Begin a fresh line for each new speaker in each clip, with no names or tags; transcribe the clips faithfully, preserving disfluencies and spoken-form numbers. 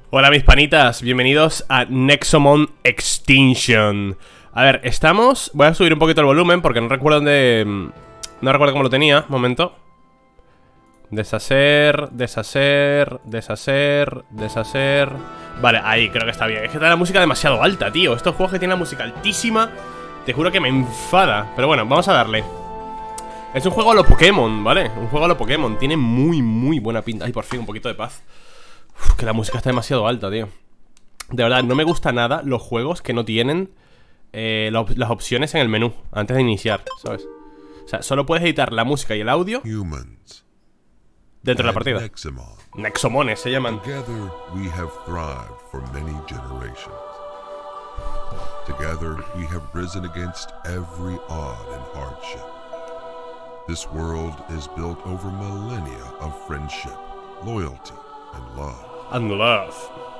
Hola mis panitas, bienvenidos a Nexomon Extinction. A ver, estamos... Voy a subir un poquito el volumen porque no recuerdo dónde... No recuerdo cómo lo tenía, un momento. Deshacer, deshacer, deshacer, deshacer... Vale, ahí creo que está bien. Es que está la música demasiado alta, tío. Estos juegos que tienen la música altísima, te juro que me enfada. Pero bueno, vamos a darle. Es un juego a lo Pokémon, ¿vale? Un juego a lo Pokémon. Tiene muy, muy buena pinta. Ay, por fin, un poquito de paz. Uf, que la música está demasiado alta, tío. De verdad, no me gusta nada los juegos que no tienen eh, la op las opciones en el menú antes de iniciar, ¿sabes? O sea, solo puedes editar la música y el audio
Humans
dentro de la partida.
Nexomon.
Nexomones se llaman.
Together we have thrived for many generations. Together we have risen against every odd and hardship. This world is built over millennia of friendship, loyalty, and love.
And love.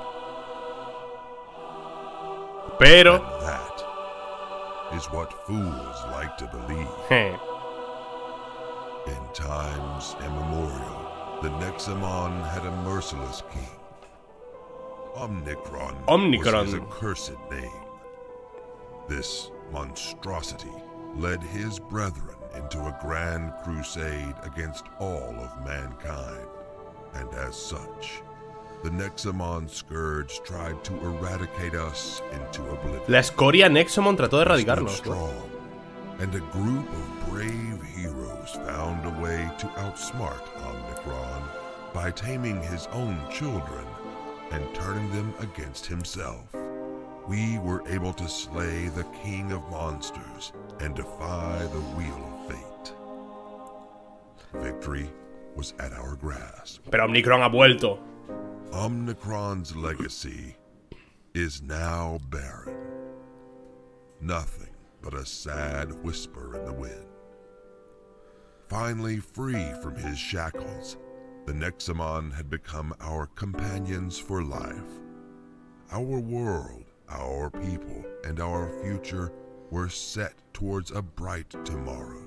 Pero
And that is what fools like to believe.
je,
In times immemorial, the Nexomon had a merciless king. Omnicron,
Omnicron.
was his accursed name. This monstrosity led his brethren into a grand crusade against all of mankind. And as such, the Nexomon Scourge tried to eradicate us into oblivion.
la escoria Nexomon trató de
Stood
erradicarnos.
strong, and a group of brave heroes found a way to outsmart Omnicron by taming his own children and turning them against himself. We were able to slay the king of monsters and defy the wheel of fate. Victory was at our grasp.
Pero Omnicron ha vuelto.
Omnicron's legacy is now barren. Nothing but a sad whisper in the wind. Finally free from his shackles, the Nexomon had become our companions for life. Our world, our people, and our future were set towards a bright tomorrow.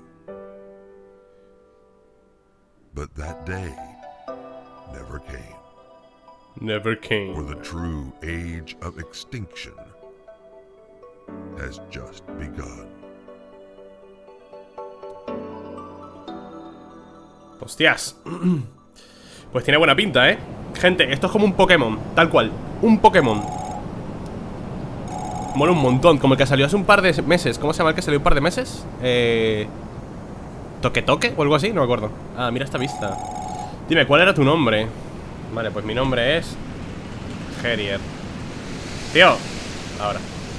But that day never came.
Never
For
came.
the true age of extinction has just begun.
Hostias. Pues tiene buena pinta, ¿eh? Gente, esto es como un Pokémon, tal cual. Un Pokémon. Mola un montón, como el que salió hace un par de meses. ¿Cómo se llama el que salió un par de meses? Eh... ¿Toque Toque? O algo así, no me acuerdo. Ah, mira esta vista. Dime, ¿cuál era tu nombre? Vale, pues mi nombre es Herier. Tío, ahora.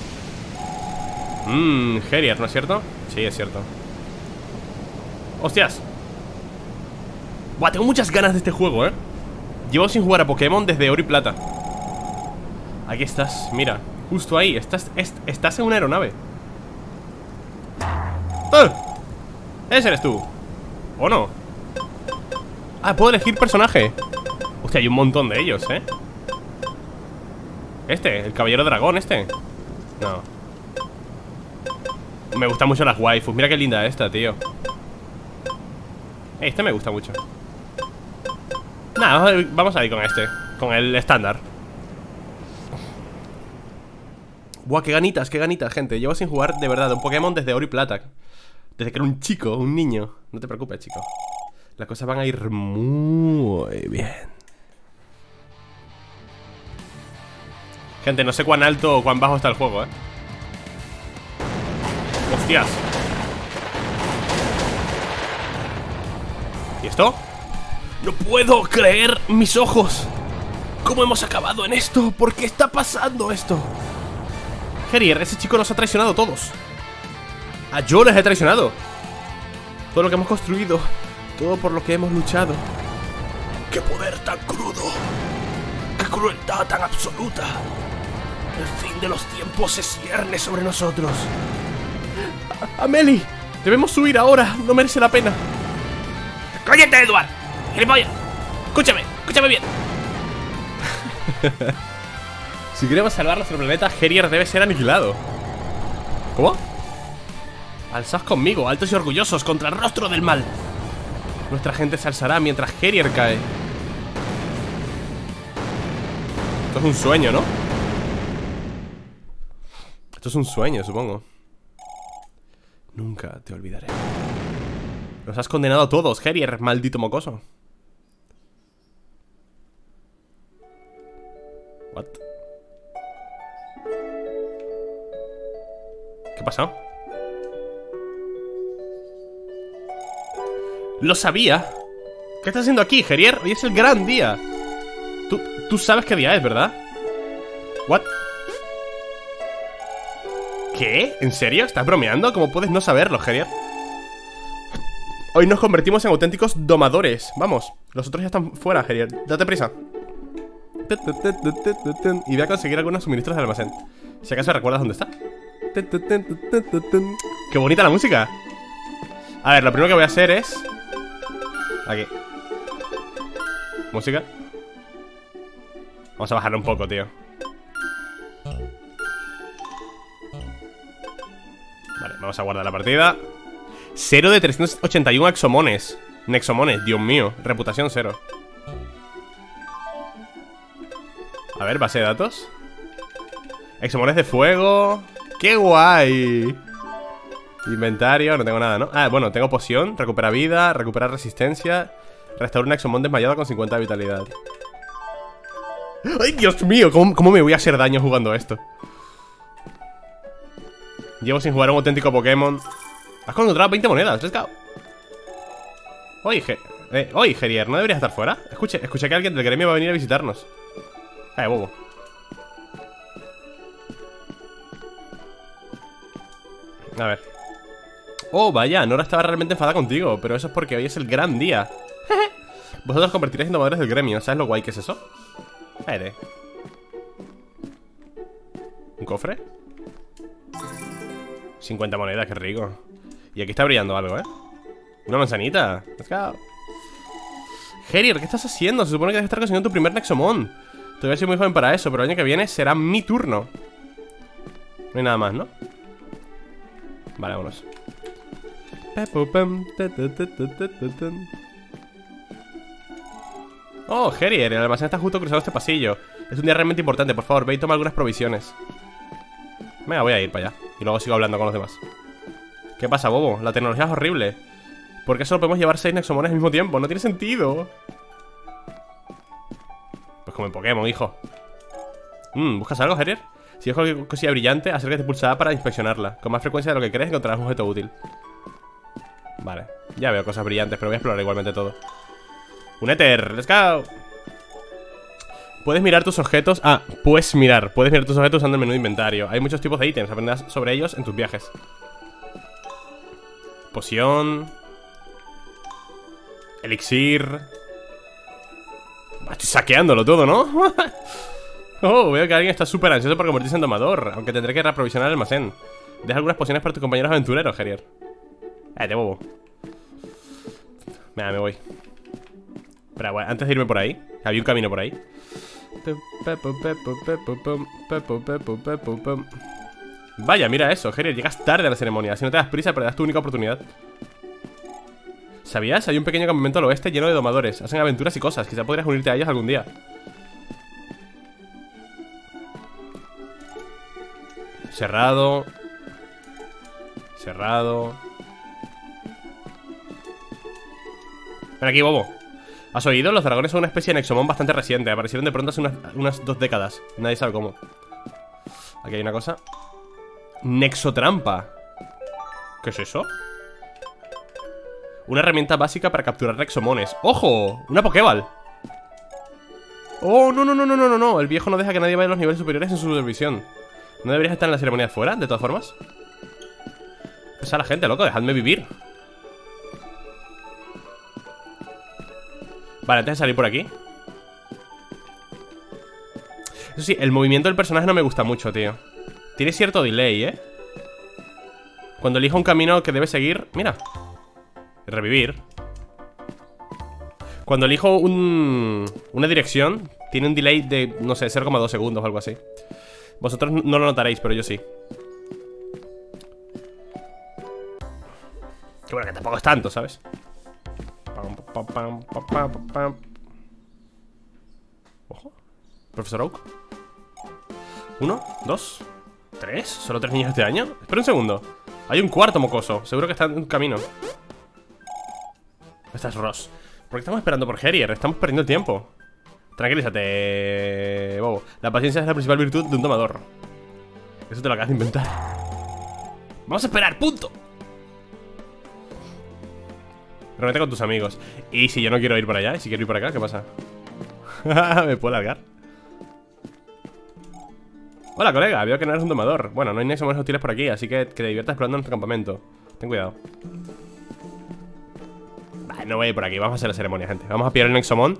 Mmm, Herier, ¿no es cierto? Sí, es cierto. Hostias. Buah, tengo muchas ganas de este juego, ¿eh? Llevo sin jugar a Pokémon desde Oro y Plata. Aquí estás, mira. Justo ahí, estás, est estás en una aeronave. ¡Ah! Ese eres tú. ¿O no? Ah, puedo elegir personaje. Hostia, hay un montón de ellos, ¿eh? Este, el caballero dragón, este. No. Me gustan mucho las waifus. Mira qué linda esta, tío. Este me gusta mucho. Nada, vamos a ir con este. Con el estándar. Buah, qué ganitas, qué ganitas, gente. Llevo sin jugar de verdad un Pokémon desde Oro y Plata. Desde que era un chico, un niño. No te preocupes, chico. Las cosas van a ir muy bien. Gente, no sé cuán alto o cuán bajo está el juego, ¿eh? ¡Hostias! ¿Y esto? ¡No puedo creer mis ojos! ¿Cómo hemos acabado en esto? ¿Por qué está pasando esto? Herier, ese chico nos ha traicionado a todos. A yo les he traicionado. Todo lo que hemos construido, todo por lo que hemos luchado. ¡Qué poder tan crudo! ¡Qué crueldad tan absoluta! El fin de los tiempos se cierne sobre nosotros. Amelie, debemos huir ahora, no merece la pena. ¡Cállate, Edward! ¡Gilipollas! Escúchame, escúchame bien. Si queremos salvar nuestro planeta, Herier debe ser aniquilado. ¿Cómo? Alzad conmigo, altos y orgullosos, contra el rostro del mal. Nuestra gente se alzará mientras Herier cae. Esto es un sueño, ¿no? Esto es un sueño, supongo. Nunca te olvidaré. Los has condenado a todos, Harrier, maldito mocoso. What? ¿Qué pasa? Lo sabía. ¿Qué estás haciendo aquí, Harrier? Hoy es el gran día. Tú, tú sabes qué día es, ¿verdad? What? ¿Qué? ¿En serio? ¿Estás bromeando? ¿Cómo puedes no saberlo, Harrier? Hoy nos convertimos en auténticos domadores. Vamos, los otros ya están fuera, Harrier. Date prisa. Y voy a conseguir algunos suministros del almacén. Si acaso recuerdas dónde está. ¡Qué bonita la música! A ver, lo primero que voy a hacer es... Aquí. Música. Vamos a bajarle un poco, tío. Vale, vamos a guardar la partida. Cero de trescientos ochenta y uno exomones. Nexomones, Dios mío. Reputación cero. A ver, base de datos. Exomones de fuego. ¡Qué guay! Inventario, no tengo nada, ¿no? Ah, bueno, tengo poción, recupera vida, recupera resistencia, restaura un exomón desmayado con cincuenta de vitalidad. ¡Ay, Dios mío! ¿Cómo, cómo me voy a hacer daño jugando a esto? Llevo sin jugar a un auténtico Pokémon. Has encontrado veinte monedas, let's go. Oye, eh, oye, Harrier, ¿no deberías estar fuera? Escuche, escuché que alguien del gremio va a venir a visitarnos. Eh, bobo. A ver. Oh, vaya, Nora estaba realmente enfadada contigo. Pero eso es porque hoy es el gran día. Vosotros convertiréis en domadores del gremio. ¿Sabes lo guay que es eso? Espérate. ¿Un cofre? cincuenta monedas, qué rico. Y aquí está brillando algo, ¿eh? Una manzanita. Let's go. Harrier, ¿qué estás haciendo? Se supone que debes estar consiguiendo tu primer Nexomon. Todavía soy muy joven para eso, pero el año que viene será mi turno. No hay nada más, ¿no? Vale, vámonos. Oh, Harrier, el almacén está justo cruzando este pasillo. Es un día realmente importante, por favor, ve y toma algunas provisiones. Venga, voy a ir para allá. Y luego sigo hablando con los demás. ¿Qué pasa, bobo? La tecnología es horrible. ¿Por qué solo podemos llevar seis Nexomones al mismo tiempo? No tiene sentido. Pues como en Pokémon, hijo. mm, ¿Buscas algo, Harrier? Si ves cualquier cosilla brillante, acércate pulsada para inspeccionarla. Con más frecuencia de lo que crees encontrarás un objeto útil. Vale, ya veo cosas brillantes, pero voy a explorar igualmente todo. Un éter, let's go. Puedes mirar tus objetos. Ah, puedes mirar Puedes mirar tus objetos usando el menú de inventario. Hay muchos tipos de ítems, aprenderás sobre ellos en tus viajes. Poción. Elixir. Estoy saqueándolo todo, ¿no? Oh, veo que alguien está súper ansioso por convertirse en domador. Aunque tendré que reaprovisionar el almacén. Deja algunas pociones para tus compañeros aventureros, Harrier. Eh, te bobo. Venga, me voy. Espera, bueno, antes de irme por ahí, había un camino por ahí. Vaya, mira eso, Harrier, llegas tarde a la ceremonia. Si no te das prisa, perderás tu única oportunidad. ¿Sabías? Hay un pequeño campamento al oeste lleno de domadores. Hacen aventuras y cosas, quizá podrías unirte a ellos algún día. Cerrado. Cerrado. Ven aquí, bobo. ¿Has oído? Los dragones son una especie de Nexomon bastante reciente. Aparecieron de pronto hace unas, unas dos décadas. Nadie sabe cómo. Aquí hay una cosa. Nexotrampa. ¿Qué es eso? Una herramienta básica para capturar Nexomones. ¡Ojo! ¡Una Pokéball! ¡Oh, no, no, no, no, no, no, no! El viejo no deja que nadie vaya a los niveles superiores en su supervisión. ¿No deberías estar en la ceremonia de fuera, de todas formas? Pesa la gente, loco, dejadme vivir. Vale, antes de salir por aquí. Eso sí, el movimiento del personaje no me gusta mucho, tío. Tiene cierto delay, ¿eh? Cuando elijo un camino que debe seguir... Mira. Revivir. Cuando elijo un... una dirección, tiene un delay de, no sé, cero coma dos segundos o algo así. Vosotros no lo notaréis, pero yo sí. Que bueno, que tampoco es tanto, ¿sabes? Ojo. Profesor Oak. Uno, dos, tres. ¿Solo tres niños este año? Espera un segundo. Hay un cuarto mocoso. Seguro que está en camino. Esta es Ross. ¿Por qué estamos esperando por Harrier? Estamos perdiendo el tiempo. Tranquilízate, bobo. La paciencia es la principal virtud de un domador. Eso te lo acabas de inventar. Vamos a esperar, punto. Reúnete con tus amigos. Y si yo no quiero ir para allá, y si quiero ir para acá, ¿qué pasa? ¿Me puedo largar? Hola, colega, veo que no eres un domador. Bueno, no hay nexomones hostiles por aquí, así que que te diviertas explorando nuestro campamento. Ten cuidado. Vale, no voy a ir por aquí, vamos a hacer la ceremonia, gente. Vamos a pillar el nexomón.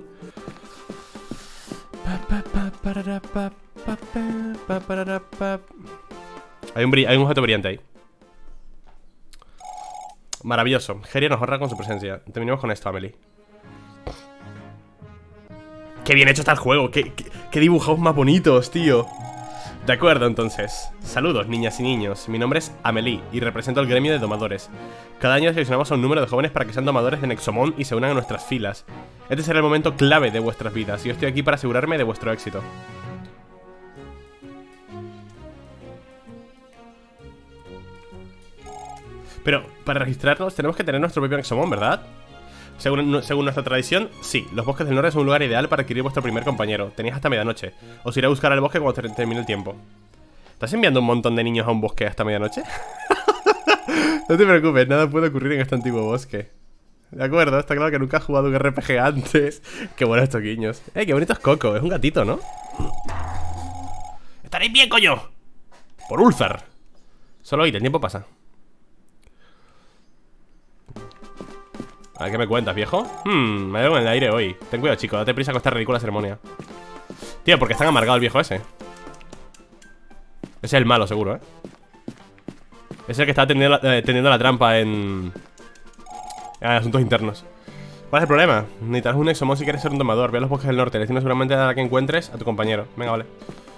Hay un, hay un objeto brillante ahí. Maravilloso. Harrier nos honra con su presencia. Terminemos con esto, Amelie. Qué bien hecho está el juego. Qué, qué, qué dibujados más bonitos, tío. De acuerdo, entonces. Saludos, niñas y niños. Mi nombre es Amelie y represento al gremio de domadores. Cada año seleccionamos a un número de jóvenes para que sean domadores de Nexomon y se unan a nuestras filas. Este será el momento clave de vuestras vidas y yo estoy aquí para asegurarme de vuestro éxito. Pero para registrarnos tenemos que tener nuestro propio Nexomon, ¿verdad? Según, según nuestra tradición, sí. Los bosques del norte son un lugar ideal para adquirir vuestro primer compañero. Tenéis hasta medianoche. Os iré a buscar al bosque cuando ter termine el tiempo. ¿Estás enviando un montón de niños a un bosque hasta medianoche? No te preocupes, nada puede ocurrir en este antiguo bosque. De acuerdo, está claro que nunca has jugado un R P G antes. Qué buenos toquiños. Eh, qué bonito es Coco, es un gatito, ¿no? ¡Estaréis bien, coño! Por Ulzar. Solo oíd, el tiempo pasa. A ver, ¿qué me cuentas, viejo? Hmm, me veo en el aire hoy. Ten cuidado, chico, date prisa con esta ridícula ceremonia. Tío, porque está amargado el viejo ese. Ese es el malo, seguro, ¿eh? Ese es el que está tendiendo la, eh, tendiendo la trampa en... en asuntos internos. ¿Cuál es el problema? Necesitas un Nexomon si quieres ser un domador. Ve a los bosques del norte, destino seguramente a la que encuentres a tu compañero. Venga, vale.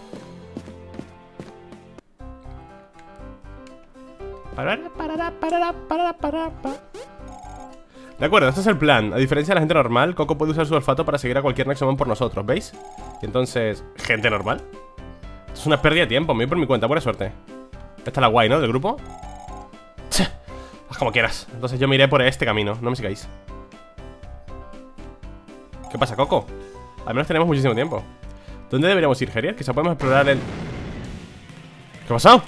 De acuerdo, este es el plan. A diferencia de la gente normal, Coco puede usar su olfato para seguir a cualquier Nexomon por nosotros, ¿veis? Y entonces... ¿gente normal? Esto es una pérdida de tiempo, me voy por mi cuenta, buena suerte. Esta es la guay, ¿no? Del grupo. ¡Che! Haz como quieras. Entonces yo me iré por este camino, no me sigáis. ¿Qué pasa, Coco? Al menos tenemos muchísimo tiempo. ¿Dónde deberíamos ir, Harrier? Quizá podemos explorar el... ¿Qué ha pasado?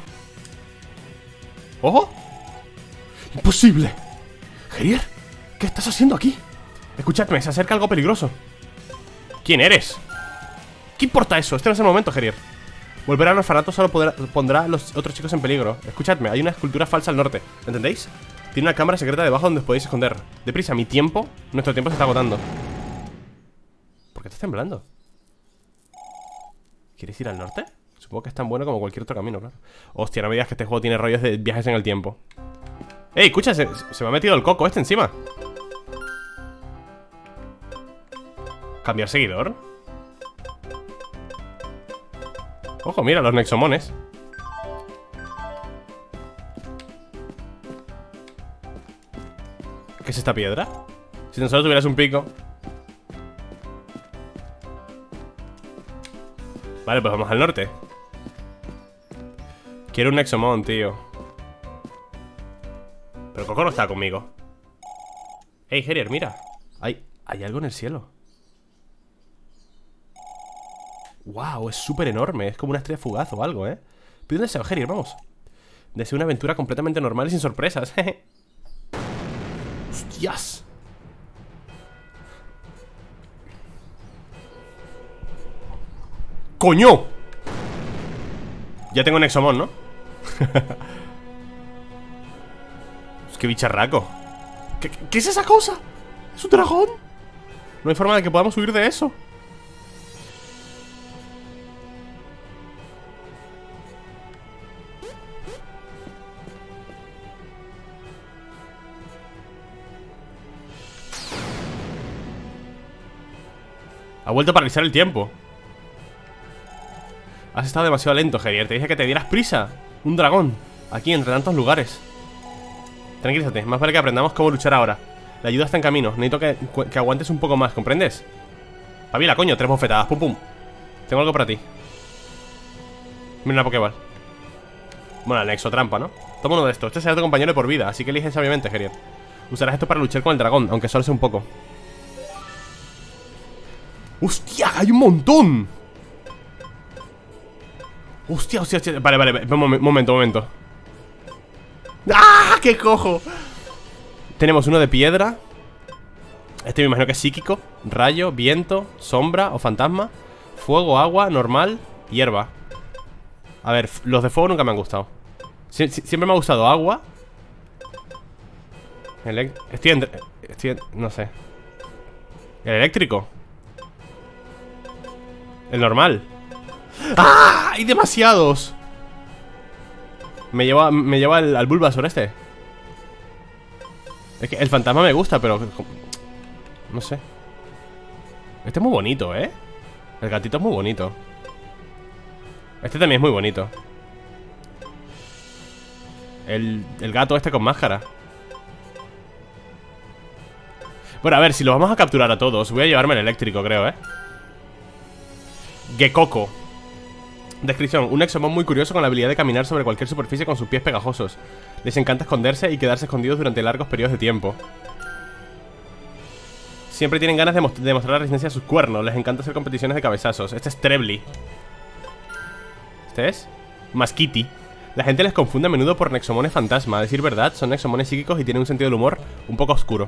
¡Ojo! ¡Imposible! ¿Harrier? ¿Qué estás haciendo aquí? Escuchadme, se acerca algo peligroso. ¿Quién eres? ¿Qué importa eso? Este no es el momento, Harrier. Volver al orfanato solo podrá, pondrá a los otros chicos en peligro. Escuchadme, hay una escultura falsa al norte, ¿entendéis? Tiene una cámara secreta debajo donde os podéis esconder. Deprisa, mi tiempo, nuestro tiempo se está agotando. ¿Por qué estás temblando? ¿Quieres ir al norte? Supongo que es tan bueno como cualquier otro camino, claro. Hostia, no me digas que este juego tiene rollos de viajes en el tiempo. ¡Ey, escucha! Se, se me ha metido el coco este encima. ¿Cambiar seguidor? Ojo, mira, los nexomones. ¿Qué es esta piedra? Si tan solo tuvieras un pico. Vale, pues vamos al norte. Quiero un nexomon, tío. Pero Coco no está conmigo. Hey, Harrier, mira. Hay, hay algo en el cielo. Wow, es súper enorme. Es como una estrella fugaz o algo, ¿eh? Pide un deseo, Harrier, vamos. Deseo una aventura completamente normal y sin sorpresas. ¡Hostias! ¡Coño! Ya tengo Nexomon, ¿no? Es que bicharraco. ¿Qué, qué, ¿Qué es esa cosa? ¿Es un dragón? No hay forma de que podamos huir de eso. Ha vuelto a paralizar el tiempo. Has estado demasiado lento, Harrier. Te dije que te dieras prisa. Un dragón. Aquí, entre tantos lugares. Tranquilízate. Más vale que aprendamos cómo luchar ahora. La ayuda está en camino. Necesito que, que aguantes un poco más. ¿Comprendes? Pabila, coño. Tres bofetadas. Pum, pum. Tengo algo para ti. Mira una Pokéball. Bueno, la Exotrampa, ¿no? Toma uno de estos. Este será tu compañero de por vida, así que elige sabiamente, Gerier. Usarás esto para luchar con el dragón, aunque solo sea un poco. ¡Hostia! ¡Hay un montón! ¡Hostia, hostia, hostia! Vale, vale, un momento, momento, momento. ¡Ah! ¡Qué cojo! Tenemos uno de piedra. Este me imagino que es psíquico. Rayo, viento, sombra o fantasma. Fuego, agua, normal, hierba. A ver, los de fuego nunca me han gustado. Sie Siempre me ha gustado agua. Elec Estoy entre... Estoy en... No sé. El eléctrico. El normal. ¡Ah! ¡Hay demasiados! Me lleva, me lleva al, al Bulbasaur este. Es que el fantasma me gusta, pero... No sé. Este es muy bonito, ¿eh? El gatito es muy bonito. Este también es muy bonito. El, el gato este con máscara. Bueno, a ver, si los vamos a capturar a todos, voy a llevarme el eléctrico, creo, ¿eh? Gekoko. Descripción: un Exomon muy curioso con la habilidad de caminar sobre cualquier superficie con sus pies pegajosos. Les encanta esconderse y quedarse escondidos durante largos periodos de tiempo. Siempre tienen ganas de demostrar la resistencia a sus cuernos. Les encanta hacer competiciones de cabezazos. Este es Trebly. ¿Este es? Maskity. La gente les confunde a menudo por Nexomones fantasma. A decir verdad, son Nexomones psíquicos y tienen un sentido del humor un poco oscuro.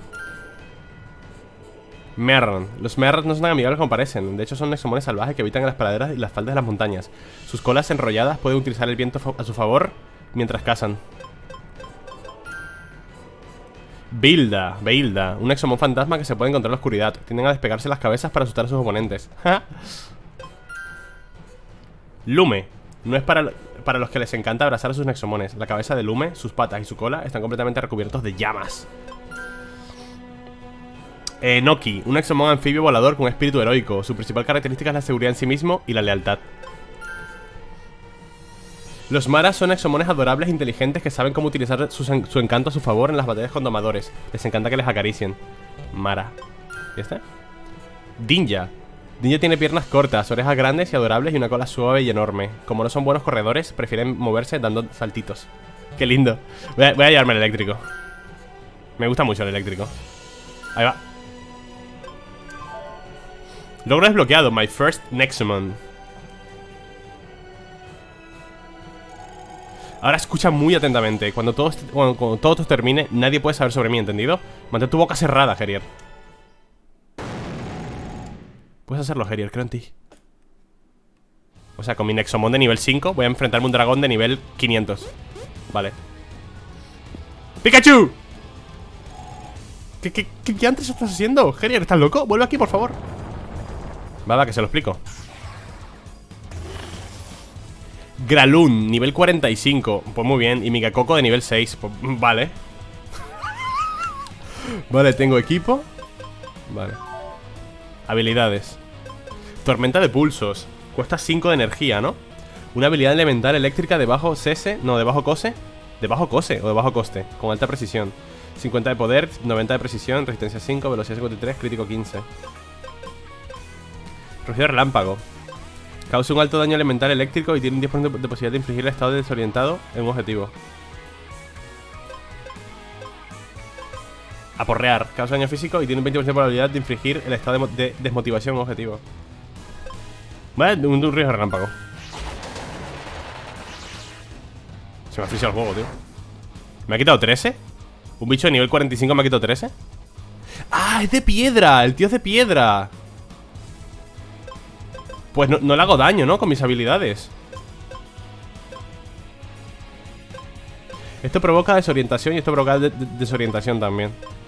Merran. Los Merran no son tan amigables como parecen. De hecho son Nexomones salvajes que habitan en las praderas y las faldas de las montañas. Sus colas enrolladas pueden utilizar el viento a su favor mientras cazan. Bilda, Beilda, un Exomon fantasma que se puede encontrar en la oscuridad. Tienden a despegarse las cabezas para asustar a sus oponentes. Lume. No es para, para los que les encanta abrazar a sus Nexomones. La cabeza de Lume, sus patas y su cola están completamente recubiertos de llamas. eh, Noki, un Exomon anfibio volador con espíritu heroico. Su principal característica es la seguridad en sí mismo y la lealtad. Los Maras son Exomones adorables e inteligentes que saben cómo utilizar su, su encanto a su favor en las batallas con domadores. Les encanta que les acaricien. Mara. ¿Y este? Dinja. Dinja tiene piernas cortas, orejas grandes y adorables y una cola suave y enorme. Como no son buenos corredores, prefieren moverse dando saltitos. Qué lindo. Voy a, voy a llevarme el eléctrico. Me gusta mucho el eléctrico. Ahí va. Logro desbloqueado. My first Nexomon. Ahora escucha muy atentamente. Cuando todo, este, bueno, cuando todo esto termine, nadie puede saber sobre mí, ¿entendido? Mantén tu boca cerrada, Gerier. Puedes hacerlo, Gerier, creo en ti. O sea, con mi Nexomon de nivel cinco voy a enfrentarme a un dragón de nivel quinientos. Vale. ¡Pikachu! ¿Qué, qué, qué, qué antes estás haciendo? Gerier, ¿estás loco? Vuelve aquí, por favor. Va, va, que se lo explico. Gralun, nivel cuarenta y cinco. Pues muy bien. Y mi Gekoko de nivel seis. Pues vale. Vale, tengo equipo. Vale. Habilidades. Tormenta de pulsos. Cuesta cinco de energía, ¿no? Una habilidad elemental eléctrica de bajo cese. No, de bajo cose. De bajo cose o de bajo coste. Con alta precisión. cincuenta de poder, noventa de precisión, resistencia cinco, velocidad cincuenta y tres, crítico quince. Rocío relámpago. Causa un alto daño elemental eléctrico y tiene un diez por ciento de posibilidad de infligir el estado desorientado en un objetivo. Aporrear. Causa daño físico y tiene un veinte por ciento de probabilidad de infligir el estado de, de desmotivación en un objetivo. Vale, un, un riesgo relámpago. Se me ha friseado el juego, tío. ¿Me ha quitado trece? ¿Un bicho de nivel cuarenta y cinco me ha quitado trece? ¡Ah! ¡Es de piedra! ¡El tío es de piedra! Pues no, no le hago daño, ¿no? Con mis habilidades. Esto provoca desorientación y esto provoca de de desorientación también.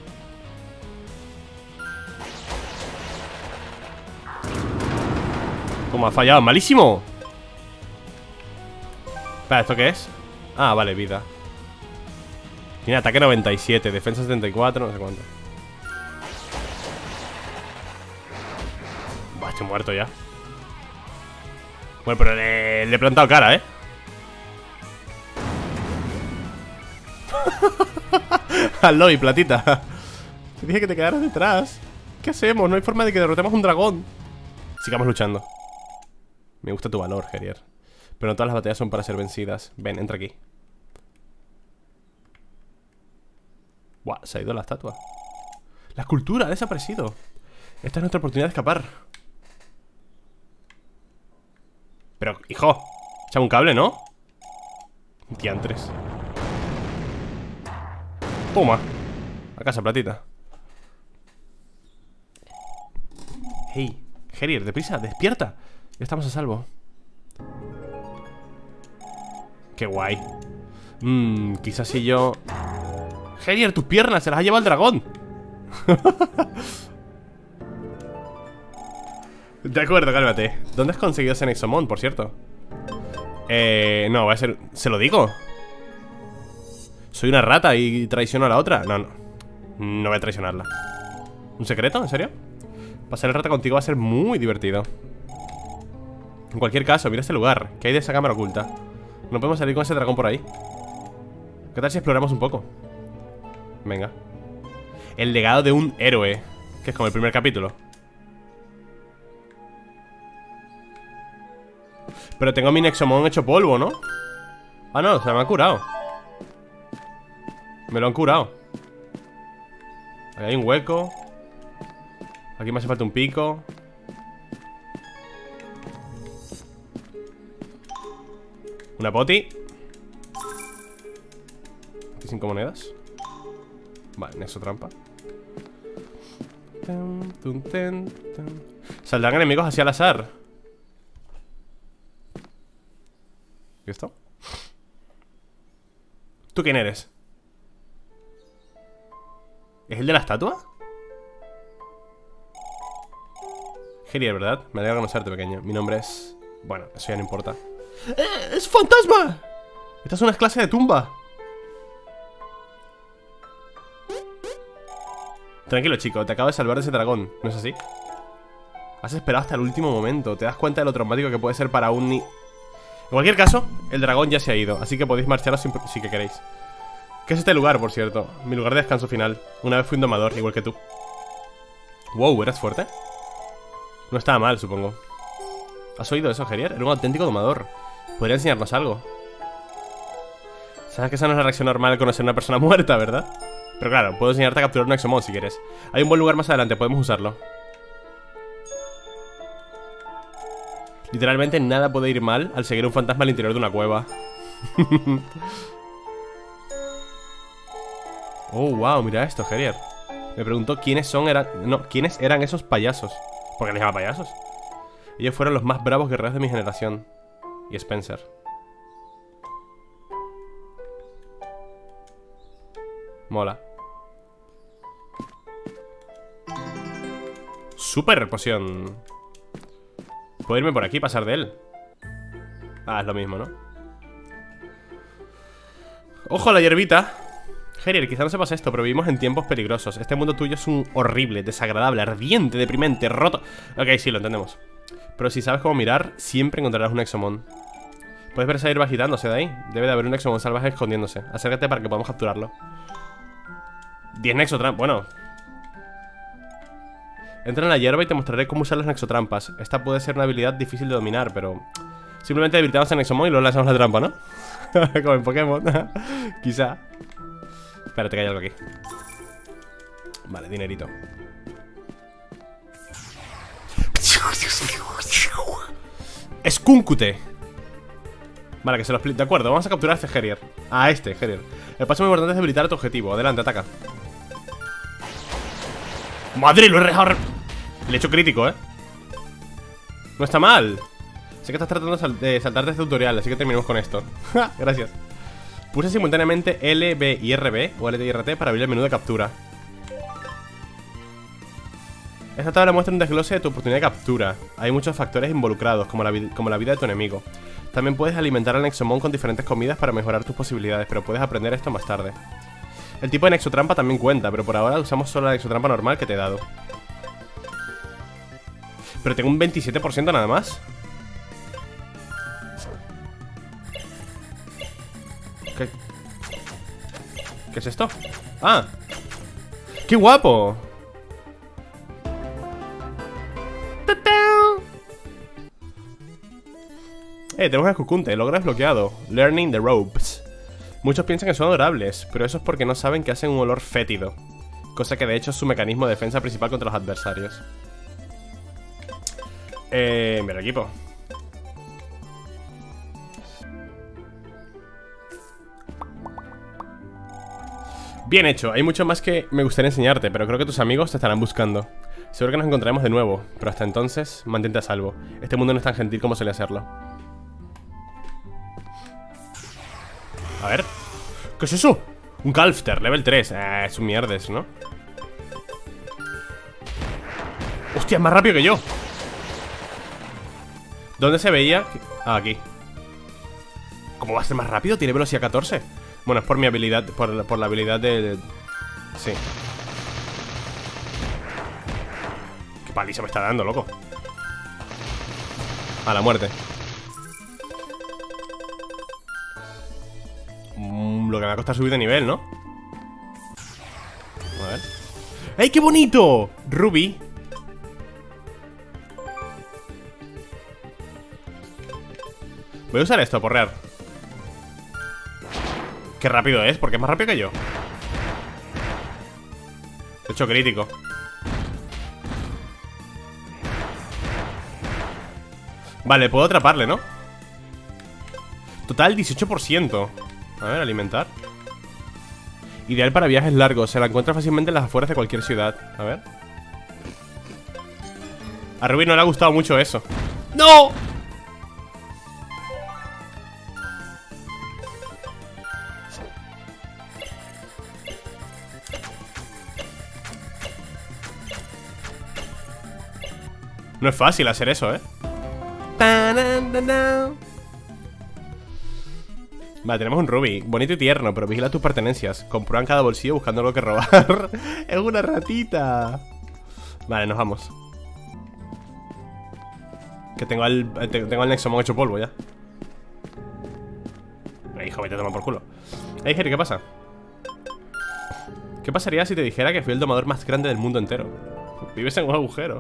¿Cómo ha fallado? ¡Malísimo! Espera, ¿esto qué es? Ah, vale, vida. Tiene ataque noventa y siete, defensa setenta y cuatro, no sé cuánto. Buah, estoy muerto ya. Bueno, pero le, le he plantado cara, ¿eh? Al lobby, platita. Te dije que te quedaras detrás. ¿Qué hacemos? No hay forma de que derrotemos un dragón. Sigamos luchando. Me gusta tu valor, Gerier. Pero no todas las batallas son para ser vencidas. Ven, entra aquí. Buah, se ha ido la estatua. La escultura ha desaparecido. Esta es nuestra oportunidad de escapar. Pero, hijo, echa un cable, ¿no? Diantres. Toma. A casa, platita. Hey, Herier, deprisa, despierta. Ya estamos a salvo. Qué guay. Mmm, quizás si yo... Herier, tus piernas, se las ha llevado el dragón. De acuerdo, cálmate. ¿Dónde has conseguido ese Nexomon, por cierto? Eh, no, va a ser... ¿Se lo digo? ¿Soy una rata y traiciono a la otra? No, no. No voy a traicionarla. ¿Un secreto? ¿En serio? Pasar el rata contigo va a ser muy divertido. En cualquier caso, mira este lugar. ¿Qué hay de esa cámara oculta? No podemos salir con ese dragón por ahí. ¿Qué tal si exploramos un poco? Venga. El legado de un héroe, que es como el primer capítulo. Pero tengo mi Nexomon hecho polvo, ¿no? Ah, no, se me ha curado. Me lo han curado. Aquí hay un hueco. Aquí me hace falta un pico. Una poti. veinticinco monedas. Vale, Nexo trampa. Saldrán enemigos hacia al azar. ¿Y esto? ¿Tú quién eres? ¿Es el de la estatua? Herier, ¿verdad? Me alegra conocerte, pequeño. Mi nombre es... Bueno, eso ya no importa. ¡Eh! ¡Es fantasma! Esta es una clase de tumba. Tranquilo, chico, te acabo de salvar de ese dragón, ¿no es así? Has esperado hasta el último momento. Te das cuenta de lo traumático que puede ser para un ni... En cualquier caso, el dragón ya se ha ido, así que podéis marcharos si, si que queréis. ¿Qué es este lugar, por cierto? Mi lugar de descanso final. Una vez fui un domador, igual que tú. Wow, ¿eras fuerte? No estaba mal, supongo. ¿Has oído eso, Herier? Era un auténtico domador. Podría enseñarnos algo. Sabes que esa no es la reacción normal al conocer a una persona muerta, ¿verdad? Pero claro, puedo enseñarte a capturar un Nexomon si quieres. Hay un buen lugar más adelante, podemos usarlo. Literalmente nada puede ir mal al seguir un fantasma al interior de una cueva. Oh, wow, mira esto, Herier. Me preguntó quiénes son eran... No, quiénes eran esos payasos. ¿Por qué les llama payasos? Ellos fueron los más bravos guerreros de mi generación. Y Spencer. Mola. Super poción. Puedo irme por aquí y pasar de él. Ah, es lo mismo, ¿no? ¡Ojo a la hierbita! Herier, quizá no sepas esto, pero vivimos en tiempos peligrosos. Este mundo tuyo es un horrible, desagradable, ardiente, deprimente, roto. Ok, sí, lo entendemos. Pero si sabes cómo mirar, siempre encontrarás un Nexomon. Puedes ver esa hierba agitándose de ahí. Debe de haber un Nexomon salvaje escondiéndose. Acércate para que podamos capturarlo. diez Nexotrampas, bueno. Entra en la hierba y te mostraré cómo usar las Nexotrampas. Esta puede ser una habilidad difícil de dominar, pero... Simplemente debilitamos el Nexomon y luego lanzamos la trampa, ¿no? Como en Pokémon. Quizá. Espérate que hay algo aquí. Vale, dinerito. Skunkute. Vale, que se lo explique. De acuerdo, vamos a capturar a este Herier. A este Herier. El paso muy importante es debilitar a tu objetivo. Adelante, ataca. ¡Madre! Lo he dejado re... Le he hecho crítico, ¿eh? No está mal. Sé que estás tratando de, sal de saltarte este tutorial, así que terminemos con esto. Gracias. Puse simultáneamente L, B y R B o L, T y R T para abrir el menú de captura. Esta tabla muestra un desglose de tu oportunidad de captura. Hay muchos factores involucrados, como la, como la vida de tu enemigo. También puedes alimentar al Nexomon con diferentes comidas para mejorar tus posibilidades, pero puedes aprender esto más tarde. El tipo de Nexotrampa también cuenta, pero por ahora usamos solo la Nexotrampa normal que te he dado. Pero tengo un veintisiete por ciento nada más. ¿Qué? ¿Qué es esto? ¡Ah! ¡Qué guapo! Eh, tenemos el Cucunte, logro desbloqueado. Learning the ropes. Muchos piensan que son adorables, pero eso es porque no saben que hacen un olor fétido. Cosa que de hecho es su mecanismo de defensa principal contra los adversarios. Eh, mira equipo. Bien hecho, hay mucho más que me gustaría enseñarte, pero creo que tus amigos te estarán buscando. Seguro que nos encontraremos de nuevo, pero hasta entonces, mantente a salvo. Este mundo no es tan gentil como suele serlo. A ver. ¿Qué es eso? Un Calfter, level tres. Eh, es un mierdes, ¿no? Hostia, es más rápido que yo. ¿Dónde se veía? Ah, aquí. ¿Cómo va a ser más rápido? Tiene velocidad catorce. Bueno, es por mi habilidad, por, por la habilidad de, de... Sí. Qué paliza me está dando, loco. A la muerte. mm, Lo que me va a costar subir de nivel, ¿no? A ver. ¡Ay, qué bonito! Ruby. Voy a usar esto, porrear. Qué rápido es, porque es más rápido que yo. De hecho, crítico. Vale, puedo atraparle, ¿no? Total, dieciocho por ciento. A ver, alimentar. Ideal para viajes largos. Se la encuentra fácilmente en las afueras de cualquier ciudad. A ver. A Ruby no le ha gustado mucho eso. ¡No! No es fácil hacer eso, ¿eh? Vale, tenemos un Ruby. Bonito y tierno, pero vigila tus pertenencias. Comprueban cada bolsillo buscando algo que robar. Es una ratita. Vale, nos vamos. Que tengo al, tengo al Nexomon hecho polvo ya. Ay, hijo, vete a tomar por culo. Hey, Jerry, ¿qué pasa? ¿Qué pasaría si te dijera que fui el domador más grande del mundo entero? Vives en un agujero.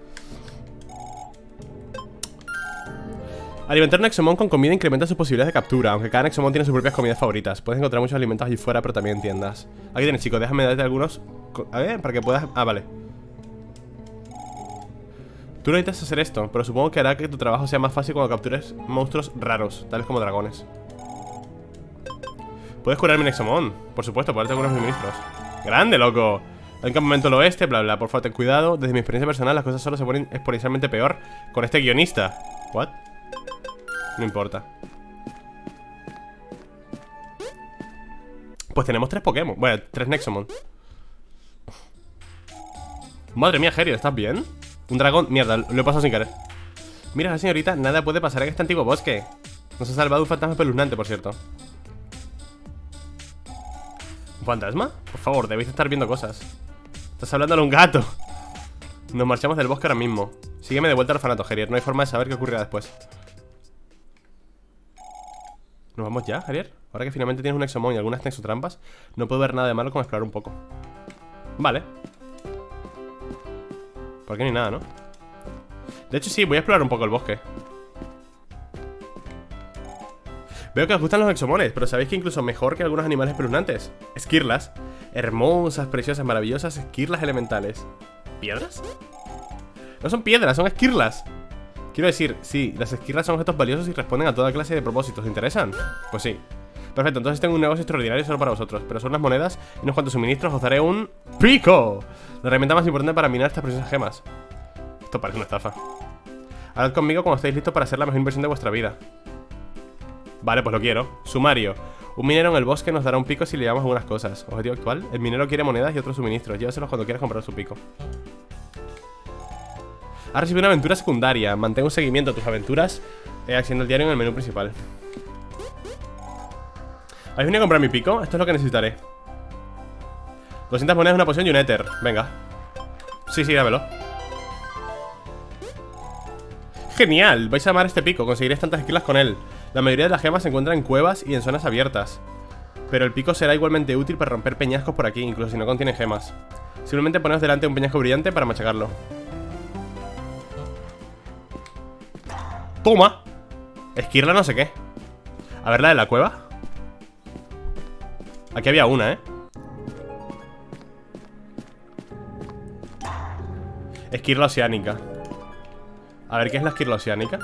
Alimentar un Nexomon con comida incrementa sus posibilidades de captura. Aunque cada Nexomon tiene sus propias comidas favoritas. Puedes encontrar muchos alimentos allí fuera, pero también en tiendas. Aquí tienes, chicos, déjame darte algunos. A ver, para que puedas... Ah, vale. Tú no necesitas hacer esto, pero supongo que hará que tu trabajo sea más fácil cuando captures monstruos raros, tales como dragones. Puedes curar mi Nexomon, por supuesto, por darte algunos suministros. ¡Grande, loco! Hay un campamento al oeste, bla bla, por favor ten cuidado. Desde mi experiencia personal las cosas solo se ponen exponencialmente peor con este guionista. ¿What? No importa. Pues tenemos tres Pokémon. Bueno, tres Nexomon. Madre mía, Harry, ¿estás bien? Un dragón, mierda, lo he pasado sin querer. Mira, la señorita, nada puede pasar en este antiguo bosque. Nos ha salvado un fantasma espeluznante, por cierto. ¿Un fantasma? Por favor, debéis estar viendo cosas. Estás hablando a un gato. Nos marchamos del bosque ahora mismo. Sígueme de vuelta al orfanato, Harrier. No hay forma de saber qué ocurrirá después. ¿Nos vamos ya, Harrier? Ahora que finalmente tienes un Nexomon y algunas Nexotrampas, no puedo ver nada de malo con explorar un poco. Vale. ¿Por qué ni nada, no? De hecho sí, voy a explorar un poco el bosque. Veo que os gustan los Nexomones, pero ¿sabéis que incluso mejor que algunos animales espeluznantes? Esquirlas. Hermosas, preciosas, maravillosas esquirlas elementales. ¿Piedras? No son piedras, son esquirlas. Quiero decir, sí, las esquirlas son objetos valiosos y responden a toda clase de propósitos. ¿Te interesan? Pues sí. Perfecto, entonces tengo un negocio extraordinario solo para vosotros. Pero son unas monedas y unos cuantos suministros. Os daré un... ¡pico! La herramienta más importante para minar estas preciosas gemas. Esto parece una estafa. Hablad conmigo cuando estéis listos para hacer la mejor inversión de vuestra vida. Vale, pues lo quiero. Sumario. Un minero en el bosque nos dará un pico si le llevamos algunas cosas. Objetivo actual. El minero quiere monedas y otros suministros. Llévaselos cuando quieras comprar su pico. Has recibido una aventura secundaria. Mantén un seguimiento a tus aventuras eh, accediendo al diario en el menú principal. ¿Habéis venido a comprar mi pico? Esto es lo que necesitaré. doscientas monedas, una poción y un éter. Venga. Sí, sí, dámelo. ¡Genial! Vais a amar este pico. Conseguiréis tantas esquilas con él. La mayoría de las gemas se encuentran en cuevas y en zonas abiertas. Pero el pico será igualmente útil para romper peñascos por aquí, incluso si no contiene gemas. Simplemente poneos delante un peñasco brillante para machacarlo. ¡Toma! Esquirla no sé qué. A ver la de la cueva. Aquí había una, ¿eh? Esquirla oceánica. A ver, ¿qué es la esquirla oceánica?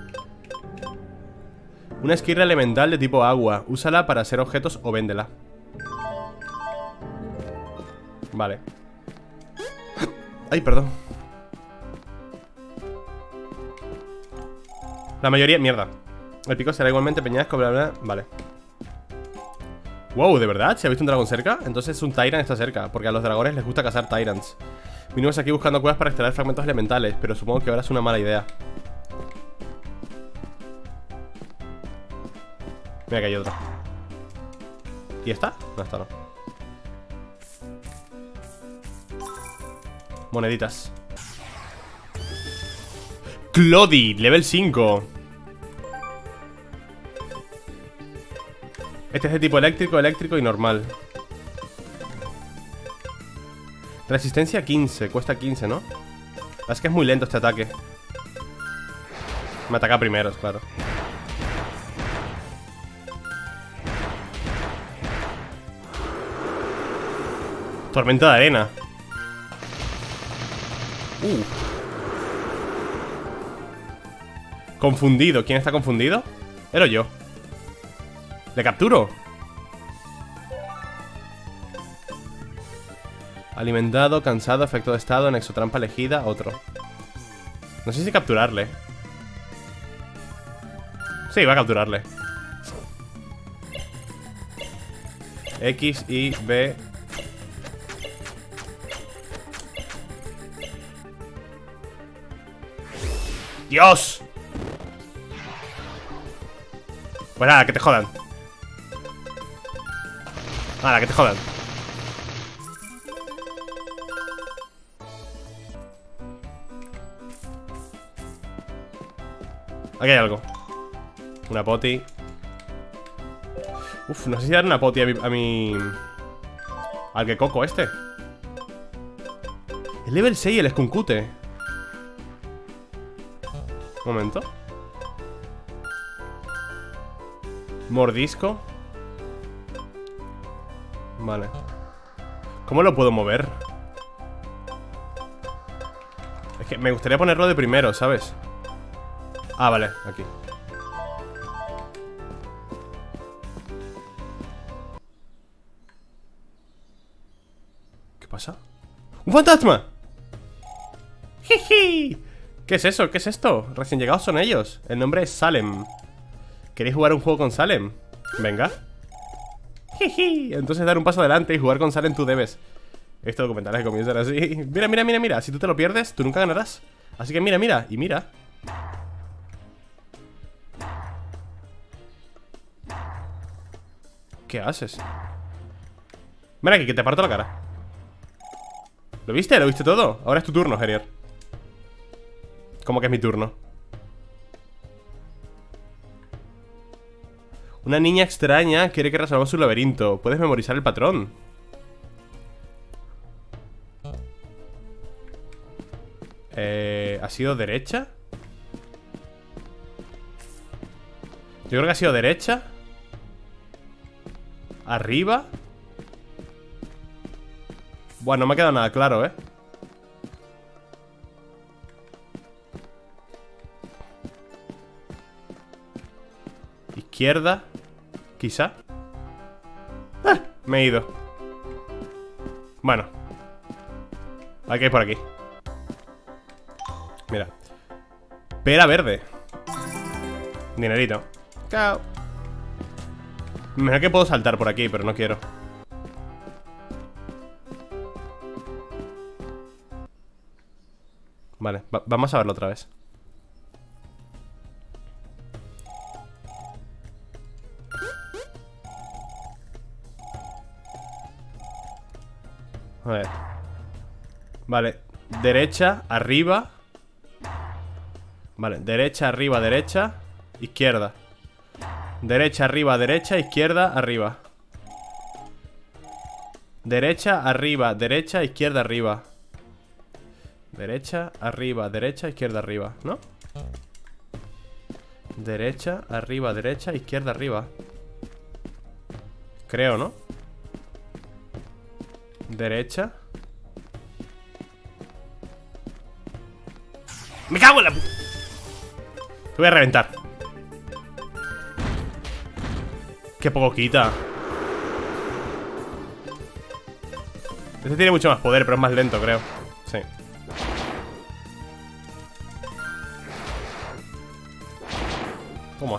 Una esquirla elemental de tipo agua. Úsala para hacer objetos o véndela. Vale. Ay, perdón. La mayoría... Mierda. El pico será igualmente peñasco, bla, bla, bla. Vale. Wow, ¿de verdad? ¿Se ha visto un dragón cerca? Entonces un Tyrant está cerca, porque a los dragones les gusta cazar Tyrants. Vinimos aquí buscando cuevas para extraer fragmentos elementales, pero supongo que ahora es una mala idea. Mira que hay otra. ¿Y esta? No, esta no. Moneditas. Clody, level cinco. Este es de tipo eléctrico, eléctrico y normal. Resistencia quince, cuesta quince, ¿no? Es que es muy lento este ataque. Me ataca primero, claro. Tormenta de arena. Uh. Confundido, ¿quién está confundido? Era yo. ¿Le capturo? Alimentado, cansado, efecto de estado, nexotrampa elegida, otro. No sé si capturarle. Sí, va a capturarle. X, Y, B. ¡Dios! Pues nada, que te jodan. Nada, que te jodan. Aquí hay algo. Una poti. Uf, no sé si dar una poti a mi... A mi... Al que coco este. El level seis, el escuncute. Un momento. Mordisco. Vale. ¿Cómo lo puedo mover? Es que me gustaría ponerlo de primero, ¿sabes? Ah, vale, aquí. ¿Qué pasa? ¡Un fantasma! ¡Jiji! ¿Qué es eso? ¿Qué es esto? Recién llegados son ellos. El nombre es Salem. ¿Queréis jugar un juego con Salem? Venga. Jiji. Entonces dar un paso adelante y jugar con Salem tú debes. He visto documentales que comienzan así. Mira, mira, mira, mira. Si tú te lo pierdes, tú nunca ganarás. Así que mira, mira y mira. ¿Qué haces? Ven aquí, que te parto la cara. ¿Lo viste? ¿Lo viste todo? Ahora es tu turno, Herier. ¿Cómo que es mi turno? Una niña extraña quiere que resolvamos su laberinto. ¿Puedes memorizar el patrón? Eh, ¿Ha sido derecha? Yo creo que ha sido derecha. ¿Arriba? Bueno, no me ha quedado nada claro, ¿eh? Izquierda. Quizá. ¡Ah! Me he ido. Bueno. Aquí hay por aquí. Mira. Pera verde. Dinerito. Chao. Mejor que puedo saltar por aquí, pero no quiero. Vale, va vamos a verlo otra vez. A ver. Vale, derecha, arriba. Vale, derecha, arriba, derecha. Izquierda. Derecha, arriba, derecha, izquierda, arriba. Derecha, arriba, derecha, izquierda, arriba. Derecha, arriba, derecha, izquierda, arriba, ¿no? Derecha, arriba, derecha, izquierda, arriba. Creo, ¿no? Derecha. ¡Me cago en la... Te voy a reventar. Qué poco quita. Este tiene mucho más poder, pero es más lento, creo. Sí. Toma.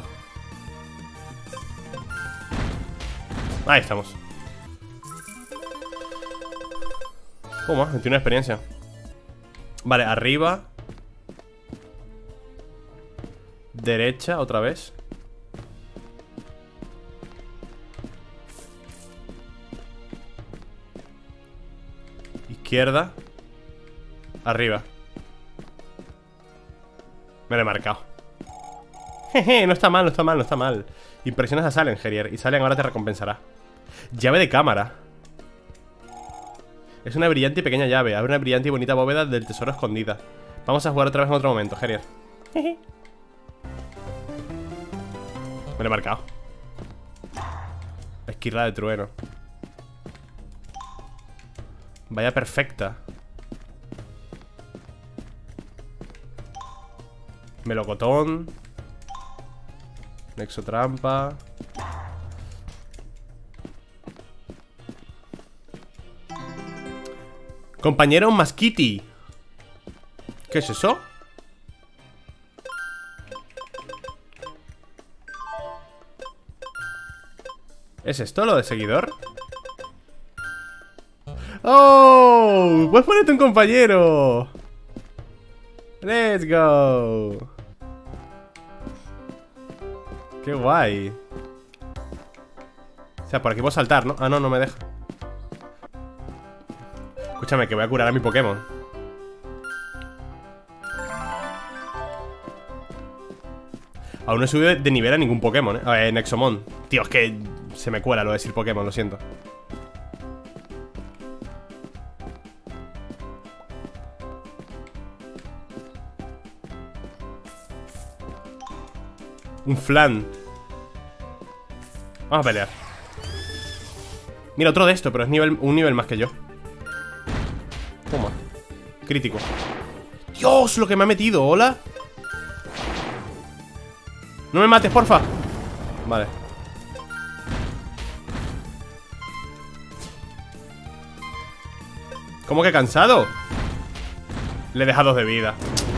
Ahí estamos. Toma, veintiuna de experiencia. Vale, arriba. Derecha, otra vez. Izquierda. Arriba. Me lo he marcado. Jeje, no está mal, no está mal, no está mal. Impresionas a Salen, Gerier. Y Salen ahora te recompensará. Llave de cámara. Es una brillante y pequeña llave. Abre una brillante y bonita bóveda del tesoro escondida. Vamos a jugar otra vez en otro momento, Gerier. Jeje. Me lo he marcado. Esquirla de trueno. Vaya perfecta. Melocotón. Nexo trampa. Compañero Masquiti. ¿Qué es eso? ¿Es esto lo de seguidor? ¡Oh! ¡Puedes ponerte un compañero! ¡Let's go! ¡Qué guay! O sea, por aquí puedo saltar, ¿no? Ah, no, no me deja. Escúchame, que voy a curar a mi Pokémon. Aún no he subido de nivel a ningún Pokémon, ¿eh? En Nexomon. Tío, es que se me cuela lo de decir Pokémon, lo siento. Un flan. Vamos a pelear. Mira, otro de esto, pero es nivel, un nivel más que yo. Toma. Crítico. Dios, lo que me ha metido, hola. No me mates, porfa. Vale. ¿Cómo que cansado? Le he dejado dos de vida.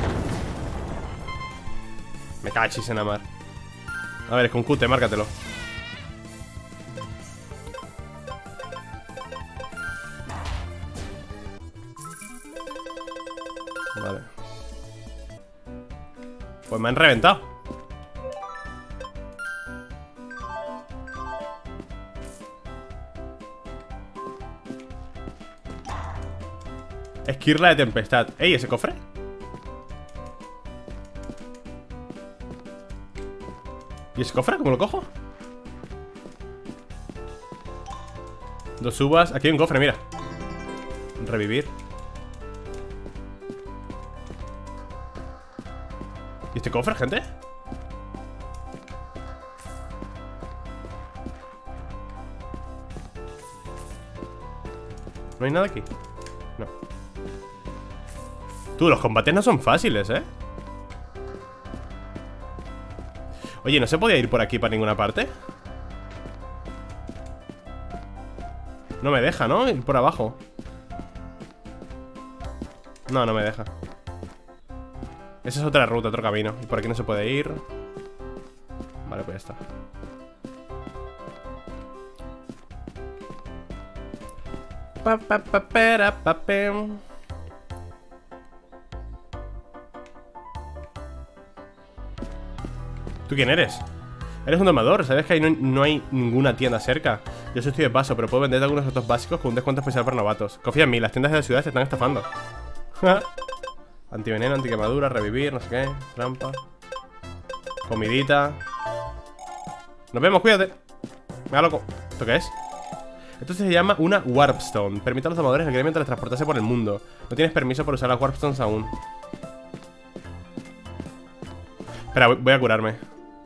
Me cachis en la mar. A ver, es con Q T, márcatelo. Vale. Pues me han reventado. Esquirla de tempestad. Ey, ¿ese cofre? ¿Y ese cofre? ¿Cómo lo cojo? Dos uvas. Aquí hay un cofre, mira. Revivir. ¿Y este cofre, gente? ¿No hay nada aquí? No. Tú, los combates no son fáciles, ¿eh? Oye, ¿no se podía ir por aquí para ninguna parte? No me deja, ¿no? Ir por abajo. No, no me deja. Esa es otra ruta, otro camino. Y por aquí no se puede ir. Vale, pues ya está. Pa, pa, pa, pera, pa, pem. ¿Tú quién eres? Eres un domador, ¿sabes que ahí no, no hay ninguna tienda cerca? Yo soy estoy de paso, pero puedo venderte algunos otros básicos con un descuento especial para novatos. Confía en mí, las tiendas de la ciudad se están estafando. Antiveneno, antiquemadura, revivir, no sé qué. Trampa. Comidita. Nos vemos, cuídate. Me da loco. ¿Esto qué es? Esto se llama una Warpstone. Permite a los domadores del gremio teletransportarse por el mundo. No tienes permiso para usar las Warpstones aún. Espera, voy a curarme.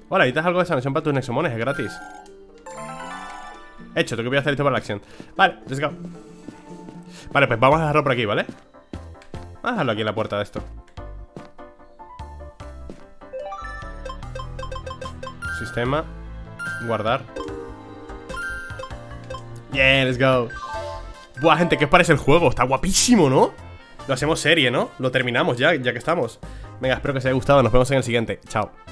Hola, necesitas algo de sanación para tus nexomones, es gratis. Hecho, tengo que voy a hacer esto para la acción. Vale, let's go. Vale, pues vamos a dejarlo por aquí, ¿vale? Vamos a dejarlo aquí en la puerta de esto. Sistema. Guardar. Yeah, let's go. Buah, gente, ¿qué os parece el juego? Está guapísimo, ¿no? Lo hacemos serie, ¿no? Lo terminamos ya, ya que estamos. Venga, espero que os haya gustado. Nos vemos en el siguiente. Chao.